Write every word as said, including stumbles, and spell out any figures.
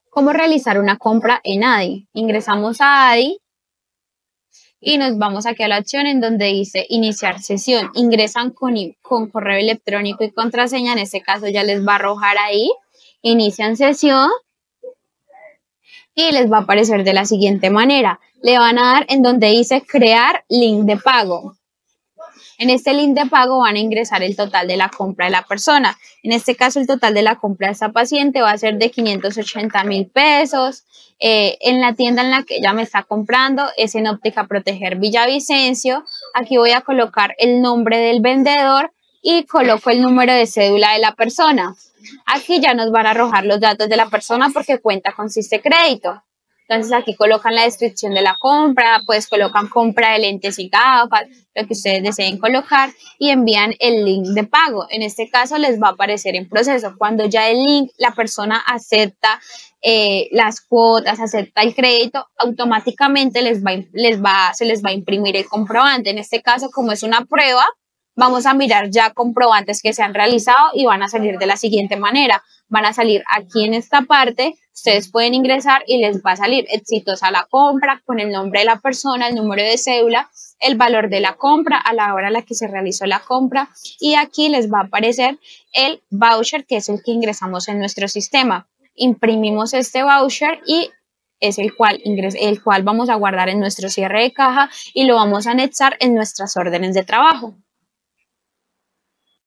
¿Cómo realizar una compra en Adi? Ingresamos a Adi y nos vamos aquí a la opción en donde dice iniciar sesión. Ingresan con, con correo electrónico y contraseña, en este caso ya les va a arrojar ahí, inician sesión y les va a aparecer de la siguiente manera. Le van a dar en donde dice crear link de pago. En este link de pago van a ingresar el total de la compra de la persona. En este caso, el total de la compra de esta paciente va a ser de quinientos ochenta mil pesos. Eh, en la tienda en la que ella me está comprando es en Óptica Proteger Villavicencio. Aquí voy a colocar el nombre del vendedor y coloco el número de cédula de la persona. Aquí ya nos van a arrojar los datos de la persona porque cuenta con Siste Crédito. Entonces aquí colocan la descripción de la compra, pues colocan compra de lentes y gafas, lo que ustedes deseen colocar y envían el link de pago. En este caso les va a aparecer en proceso. Cuando ya el link, la persona acepta eh, las cuotas, acepta el crédito, automáticamente les va, les va, se les va a imprimir el comprobante. En este caso, como es una prueba, vamos a mirar ya comprobantes que se han realizado y van a salir de la siguiente manera. Van a salir aquí en esta parte, ustedes pueden ingresar y les va a salir exitosa la compra con el nombre de la persona, el número de cédula, el valor de la compra a la hora en la que se realizó la compra y aquí les va a aparecer el voucher que es el que ingresamos en nuestro sistema. Imprimimos este voucher y es el cual, ingres, el cual vamos a guardar en nuestro cierre de caja y lo vamos a anexar en nuestras órdenes de trabajo.